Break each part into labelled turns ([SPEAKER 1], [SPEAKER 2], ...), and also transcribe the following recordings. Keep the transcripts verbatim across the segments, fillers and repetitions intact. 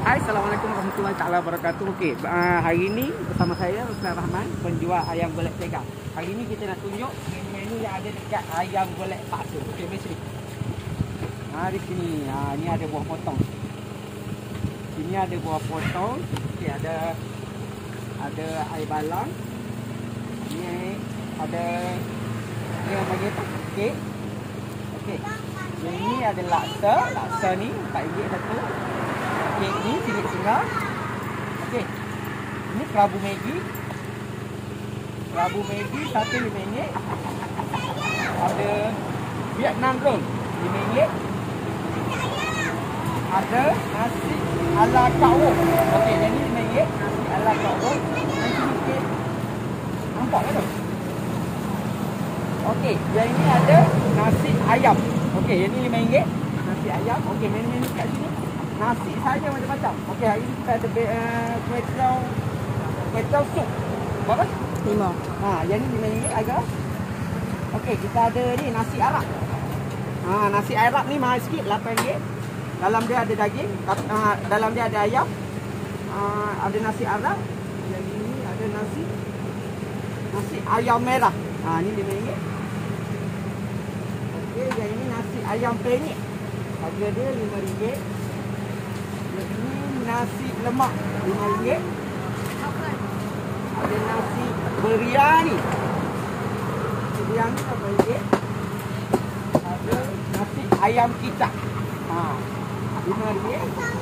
[SPEAKER 1] Hai, Assalamualaikum warahmatullahi taala wabarakatuh. Okey, uh, hari ini bersama saya Ruslan Rahman, penjual ayam golek Tega. Hari ini kita nak tunjuk menu yang ada dekat ayam golek Paksu. Okey, mari sini. Ha, di sini. Ha, ni ada buah potong. Sini ada buah potong. Okey, ada ada air balang. Ni ada ni yang bagi apa? Kek. Okey. Ini ada laksa. Laksa ni empat ringgit satu. Kek ni silit singa. Okey. Ini kerabu Maggi. Kerabu Maggi satu lima ringgit. Ada Vietnam roll lima ringgit. Ada nasi ala Kak Wo. Okey, yang ni lima ringgit. Nasi ala Kak Wo. Nasi sikit. Nampak tak tu? Okey, yang ini ada nasi ayam. Okey, yang ni lima ringgit. Nasi ayam. Okey, menu-menu kat sini nasi saja macam-macam. Okey, hari ni kita ada uh, kuih tiaw kuih tiaw sup. Berapa? lima. Ha, yang ni lima ringgit harga. Okey, kita ada ni nasi Arab. Ha, nasi Arab ni mahal sikit, lapan ringgit. Dalam dia ada daging, uh, dalam dia ada ayam. Uh, ada nasi Arab. Yang ini ada nasi nasi ayam merah. Ha, ni lima ringgit. Okey, yang ini nasi ayam penyet. Harga dia lima ringgit. Yang ini nasi lemak lima ringgit. Ada nasi biryani. Biryani lima ringgit. Ada nasi ayam kicap. Ha, lima ringgit.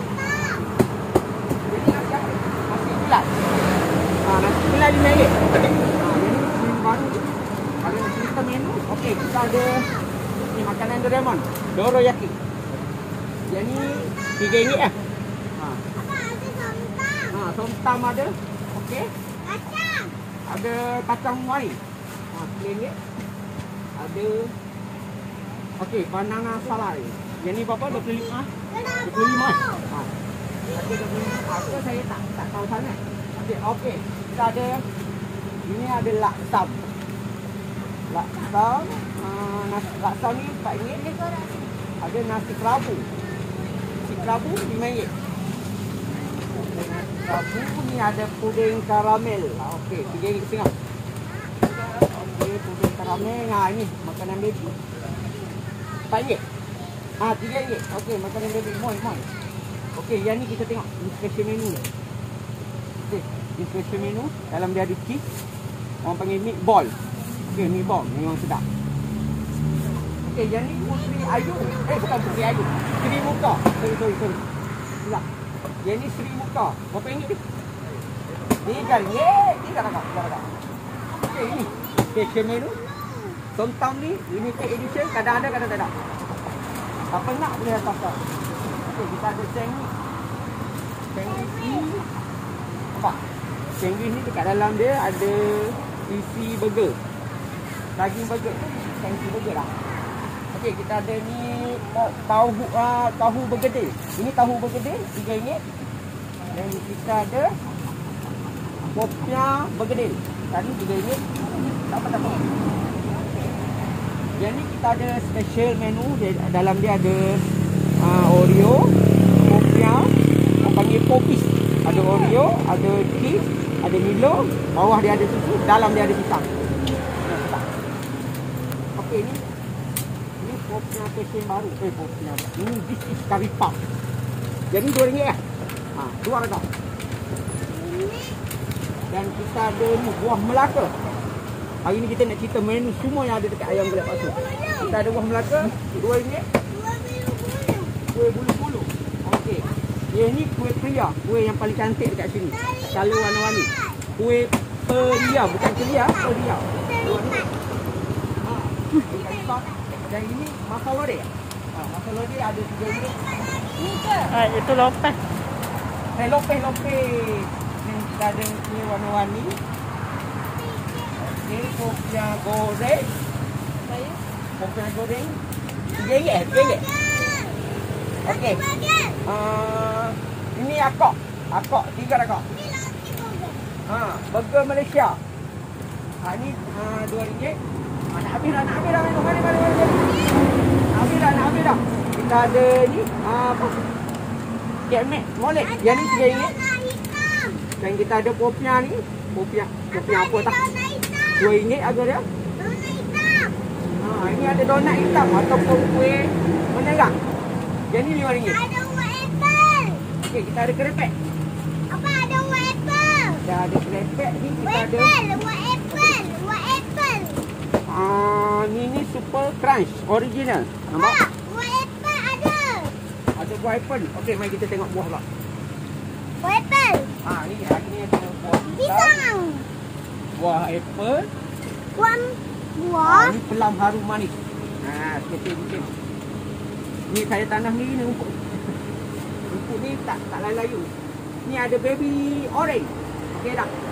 [SPEAKER 1] Jadi nasi apa? Nasi bulat. Ha, nasi bulat lima ringgit. Ha, ini baru. Ada cerita menu. Okey, kita ada ni makanan Doraemon. Doroyaki. Yang ni tiga ringgit lah. Ha. Ha, somtam ada. Okey. Kacang. Ada kacang muai. Ha, tiga ringgit. Ada okey, banana salai. Yang ni berapa? dua puluh lima. dua puluh lima. Ha. Ada dua puluh lima. Apa saya tak tak tahu sangat. Okey, okey. Kita ada ini ada laksam. Laksa, uh, nasi laksa ni empat ringgit. Ada nasi kerabu. Nasi kerabu lima ringgit. Nasi kerabu ni ada puding karamel. Okey, tiga ringgit setengah. Okey, puding karamel. Nah, ini makanan baby. empat ringgit. Ah, tiga ringgit. Okey, makanan baby. Moi, moi. Okey, yang ni kita tengok. Ini special menu. Okey, ini special menu. Dalam dia ada cheese. Orang panggil meatball. Okey, ni bom, memang sedap. Okey, yang ni Putri Ayu. Eh, bukan Putri Ayu. Sri Muka. Sorry, sorry, sorry. Silap. Yang ni Sri Muka. Berapa ringgit ni? Tiga ringgit. Tiga ringgit. Tiga ringgit. Okey, ini special menu. Somtam ni limited edition. Kadang ada, kadang tak ada. Apa nak boleh datang. Okey, kita ada sandwich. Sandwich ni. Apa? Sandwich ni dekat dalam dia ada isi burger. Daging burger tu fancy burger lah. Okey, kita ada ni tahu uh, tahu bergedil. Ini tahu bergedil tiga ringgit. Dan kita ada popiah bergedil. Tadi tiga ringgit. Tak apa tak apa. Yang ni kita ada special menu. Dalam dia ada uh, Oreo, popiah, orang panggil popis. Ada Oreo, ada cheese, ada Milo, bawah dia ada susu, dalam dia ada pisang. Okey, ni ni popiah fashion baru. Eh, popiah. Ini this is curry puff. Jadi dua ringgit lah. Ha, dua harga. Dan kita ada ni buah Melaka. Hari ni kita nak cerita menu semua yang ada dekat ayam golek Paksu. Kita ada buah Melaka, dua ringgit. Kuih bulu-bulu. Okey. Yang ni kuih Peria, kuih yang paling cantik dekat sini. Color warna-warni. Kuih Peria, bukan Peria, Peria. Dan ini masala dia. Ha, masala dia ada tiga ringgit.
[SPEAKER 2] Ah, itu lopeh.
[SPEAKER 1] Eh, lopeh, lopeh. Ni kita ada ni warna-warni. Okey, popiah goreng. Saya? Popiah goreng. Tiga ringgit eh? Tiga ringgit? Okey. Uh, ini akok. Akok, tiga akok. Ha, burger Malaysia. Ha, ni uh, dua ringgit. Ha, nak habis dah, nak habis dah. Mari, mari, mari. Nak habis dah, nak habis dah. Kita ada ni, uh, apa? sikit Mek. Boleh. Yang ni tiga ringgit. Dan kita ada popiah ni. Popiah. Popiah apa tak? dua ringgit harga dia. Ha, ini ada donat hitam ataupun kuih menerang. Yang ni lima ringgit.
[SPEAKER 3] Ada buat apple.
[SPEAKER 1] Okey, kita ada kerepek.
[SPEAKER 3] Apa ada buat apple?
[SPEAKER 1] Dah ada kerepek ni, kita ada
[SPEAKER 3] Apple, buat apple, buat apple.
[SPEAKER 1] ah ni ni super crunch original. Nampak?
[SPEAKER 3] Pak, buat apple ada.
[SPEAKER 1] Ada buah apple. Okey, mari kita tengok buah pula.
[SPEAKER 3] Buat apple.
[SPEAKER 1] Ha, ni hari ni ada buah pisang,
[SPEAKER 3] Pisang.
[SPEAKER 1] buah apple.
[SPEAKER 3] Buat
[SPEAKER 1] Ha,
[SPEAKER 3] buah.
[SPEAKER 1] ni pelam harum manis. Ha, sikit-sikit. Ni saya tanam ni ni rumput. Rumput ni tak tak layu-layu. Ni ada baby orange. Okey dah.